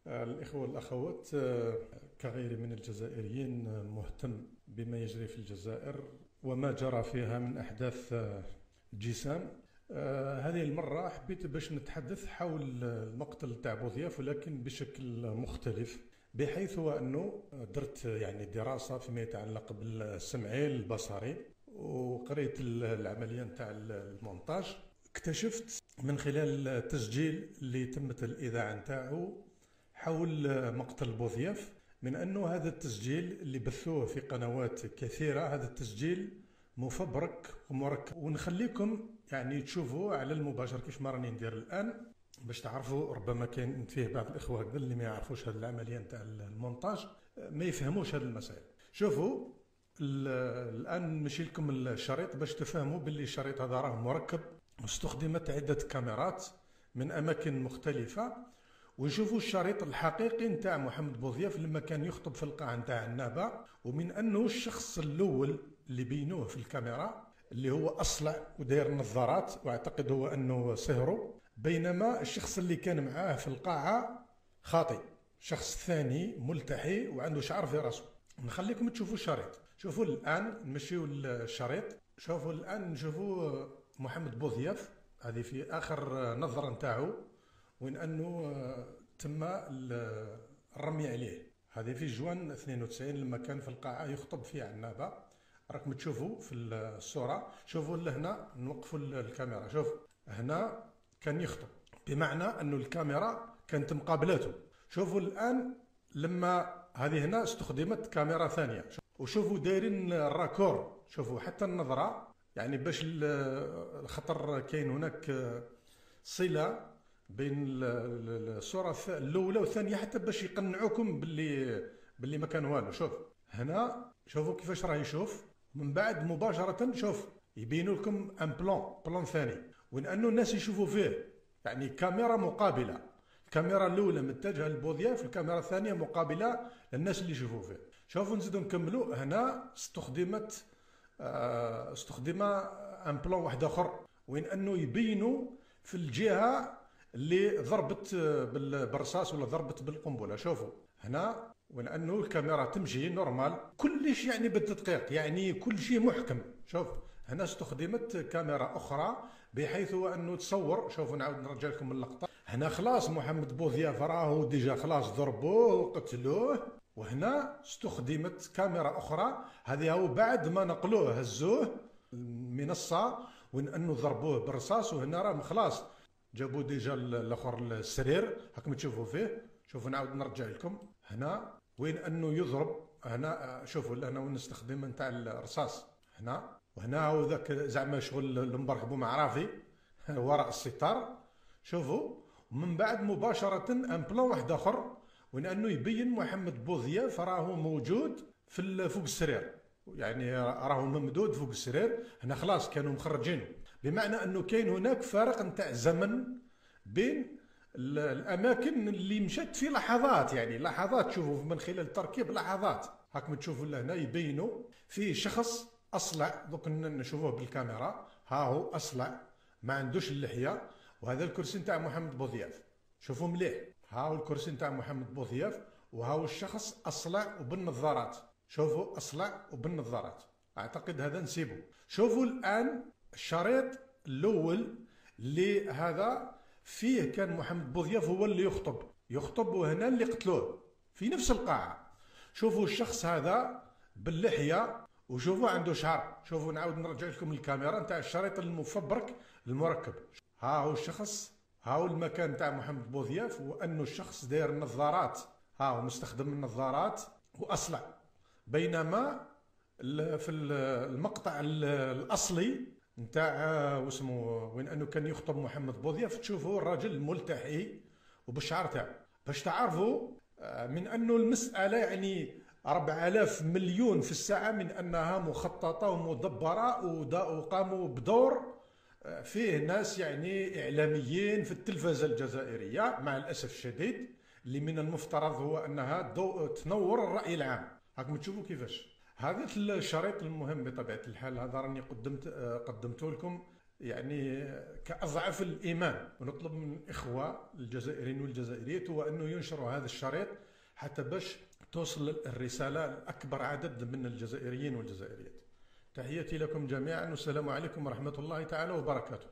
الإخوة والأخوات، كغيري من الجزائريين مهتم بما يجري في الجزائر وما جرى فيها من أحداث جسام. هذه المرة حبيت باش نتحدث حول المقتل تاع بوضياف، ولكن بشكل مختلف، بحيث هو أنه درت يعني دراسة فيما يتعلق بالسمعي البصري، وقريت العملية نتاع المونتاج. اكتشفت من خلال التسجيل اللي تمت الإذاعة نتاعو حول مقتل بوضياف، من أنه هذا التسجيل اللي بثوه في قنوات كثيرة، هذا التسجيل مفبرك ومركب، ونخليكم يعني تشوفوا على المباشر كيف ما راني ندير الآن، باش تعرفوا. ربما كاين فيه بعض الإخوة هكذا اللي ما يعرفوش هذه العملية نتاع المونتاج، ما يفهموش هذه المسائل. شوفوا الآن نمشي لكم الشريط باش تفهموا باللي الشريط هذا راه مركب، واستخدمت عدة كاميرات من أماكن مختلفة. ونشوفوا الشريط الحقيقي نتاع محمد بوضياف لما كان يخطب في القاعة نتاع النابة، ومن أنه الشخص الأول اللي بينوه في الكاميرا اللي هو أصلع وداير نظارات، واعتقد هو أنه صهره، بينما الشخص اللي كان معاه في القاعة خاطئ، شخص ثاني ملتحي وعنده شعر في راسه. نخليكم تشوفوا الشريط. شوفوا الآن نمشيو الشريط. شوفوا الآن نشوفوا محمد بوضياف، هذه في آخر نظرة نتاعو، وين أنه تم الرمي عليه. هذه في جوان 92 لما كان في القاعة يخطب في عنابة. راكم تشوفوا في الصورة. شوفوا لهنا، نوقفوا الكاميرا. شوف هنا كان يخطب، بمعنى أنه الكاميرا كانت مقابلته. شوفوا الآن لما هذه هنا استخدمت كاميرا ثانية، وشوفوا دايرين الراكور. شوفوا حتى النظرة، يعني باش الخطر كاين هناك صلة بين الصورة الأولى والثانية، حتى باش يقنعوكم باللي ما كان والو. شوف هنا، شوفوا كيفاش راه يشوف. من بعد مباشرة شوف يبينوا لكم ان بلان ثاني، وين انه الناس يشوفوا فيه، يعني كاميرا مقابلة. الكاميرا الأولى متجهة لبوضياف، الكاميرا الثانية مقابلة للناس اللي يشوفوا فيه. شوفوا نزيدوا نكملوا. هنا استخدم ان بلان واحد آخر، وين انه يبينوا في الجهة اللي ضربت بالرصاص ولا ضربت بالقنبله. شوفوا هنا، وين انه الكاميرا تمشي نورمال، كلش يعني بالتدقيق، يعني كل شيء محكم. شوف هنا استخدمت كاميرا اخرى بحيث انه تصور. شوفوا نعاود نرجع لكم اللقطه. هنا خلاص محمد بوضياف راهو ديجا خلاص ضربوه وقتلوه، وهنا استخدمت كاميرا اخرى. هذه هو بعد ما نقلوه هزوه المنصه، وين انه ضربوه بالرصاص، وهنا راه خلاص جابوا ديجا الاخر السرير هاكم تشوفوا فيه. شوفوا نعاود نرجع لكم هنا، وين انه يضرب. هنا شوفوا هنا وين نستخدم نتاع الرصاص هنا، وهنا هو ذاك زعما شغل المبرهب معرافي وراء الستار. شوفوا ومن بعد مباشرة ان بلان واحد اخر، وين انه يبين محمد بوضياف راهو موجود في فوق السرير، يعني راهو ممدود فوق السرير. هنا خلاص كانوا مخرجينه، بمعنى انه كاين هناك فارق نتاع زمن بين الاماكن اللي مشات في لحظات، يعني لحظات. شوفوا من خلال التركيب لحظات. هاكم تشوفوا لهنا يبينوا في شخص اصلع، دوك نشوفوه بالكاميرا. ها هو اصلع ما عندوش اللحيه، وهذا الكرسي نتاع محمد بوضياف. شوفوا مليح، ها هو الكرسي نتاع محمد بوضياف، وها هو الشخص اصلع وبالنظارات. شوفوا اصلع وبالنظارات. اعتقد هذا نسيبه. شوفوا الان الشريط الاول اللي هذا فيه كان محمد بوضياف هو اللي يخطب، وهنا اللي قتلوه في نفس القاعة. شوفوا الشخص هذا باللحية، وشوفوا عنده شعر. شوفوا نعاود نرجع لكم الكاميرا نتاع الشريط المفبرك المركب. ها هو الشخص، ها هو المكان نتاع محمد بوضياف، وانه الشخص داير النظارات، ها هو مستخدم النظارات واصلع. بينما في المقطع الاصلي نتاع واسمه، وين انه كان يخطب محمد بوضياف، تشوفوا الراجل ملتحي وبالشعر تاعو. باش تعرفوا من انه المساله يعني 4000 مليون في الساعه، من انها مخططه ومدبره، وقاموا بدور فيه ناس يعني اعلاميين في التلفزه الجزائريه مع الاسف الشديد، اللي من المفترض هو انها تنور الراي العام. راكم تشوفوا كيفاش. هذا الشريط المهم بطبيعه الحال، هذا راني قدمته لكم يعني كأضعف الإيمان. ونطلب من الإخوة الجزائريين والجزائريات هو أنه ينشروا هذا الشريط حتى باش توصل الرسالة لأكبر عدد من الجزائريين والجزائريات. تحياتي لكم جميعا والسلام عليكم ورحمة الله تعالى وبركاته.